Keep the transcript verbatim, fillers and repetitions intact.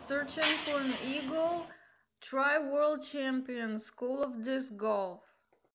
Searching for an eagle? Try World Champion School of Disc Golf.